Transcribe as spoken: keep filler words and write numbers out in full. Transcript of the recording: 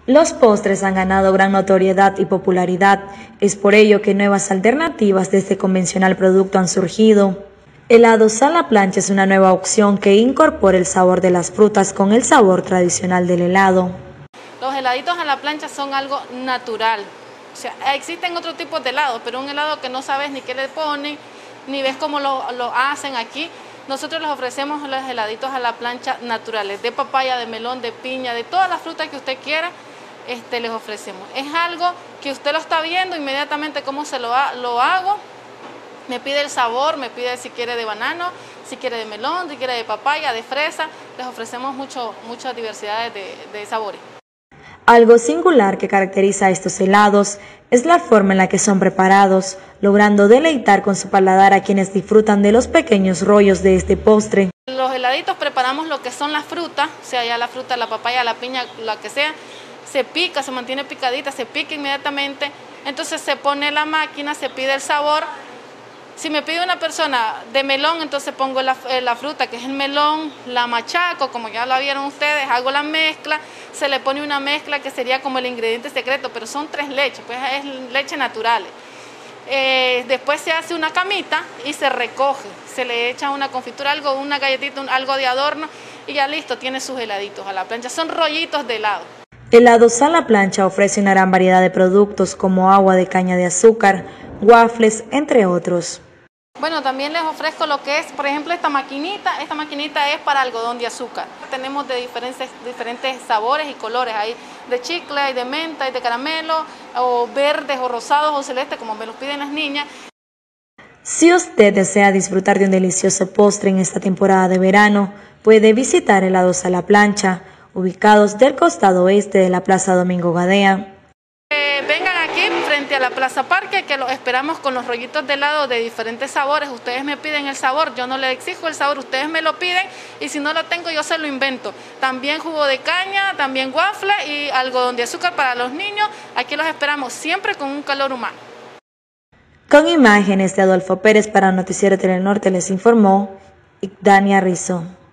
Los postres han ganado gran notoriedad y popularidad, es por ello que nuevas alternativas de este convencional producto han surgido. Helados a la plancha es una nueva opción que incorpora el sabor de las frutas con el sabor tradicional del helado. Los heladitos a la plancha son algo natural, o sea, existen otros tipos de helados, pero un helado que no sabes ni qué le ponen, ni ves cómo lo, lo hacen aquí. Nosotros les ofrecemos los heladitos a la plancha naturales, de papaya, de melón, de piña, de todas las frutas que usted quiera. Este, les ofrecemos. Es algo que usted lo está viendo inmediatamente cómo se lo, ha, lo hago, me pide el sabor, me pide si quiere de banano, si quiere de melón, si quiere de papaya, de fresa, les ofrecemos mucho, muchas diversidades de, de sabores. Algo singular que caracteriza a estos helados es la forma en la que son preparados, logrando deleitar con su paladar a quienes disfrutan de los pequeños rollos de este postre. Los heladitos preparamos lo que son las frutas, o sea, ya la fruta, la papaya, la piña, la que sea, se pica, se mantiene picadita, se pica inmediatamente, entonces se pone la máquina, se pide el sabor. Si me pide una persona de melón, entonces pongo la, la fruta, que es el melón, la machaco, como ya la vieron ustedes, hago la mezcla, se le pone una mezcla que sería como el ingrediente secreto, pero son tres leches, pues es leche naturales. Eh, después se hace una camita y se recoge, se le echa una confitura, algo, una galletita, un, algo de adorno y ya listo, tiene sus heladitos a la plancha, son rollitos de helado. Helados a la plancha ofrece una gran variedad de productos como agua de caña de azúcar, waffles, entre otros. Bueno, también les ofrezco lo que es, por ejemplo, esta maquinita. Esta maquinita es para algodón de azúcar. Tenemos de diferentes, diferentes sabores y colores. Hay de chicle, hay de menta, hay de caramelo, o verdes, o rosados, o celestes, como me los piden las niñas. Si usted desea disfrutar de un delicioso postre en esta temporada de verano, puede visitar Helados a la plancha, ubicados del costado oeste de la Plaza Domingo Gadea. Eh, vengan aquí frente a la Plaza Parque, que los esperamos con los rollitos de helado de diferentes sabores. Ustedes me piden el sabor, yo no les exijo el sabor, ustedes me lo piden y si no lo tengo yo se lo invento. También jugo de caña, también waffle y algodón de azúcar para los niños. Aquí los esperamos siempre con un calor humano. Con imágenes de Adolfo Pérez para Noticiero Telenorte les informó Dania Rizzo.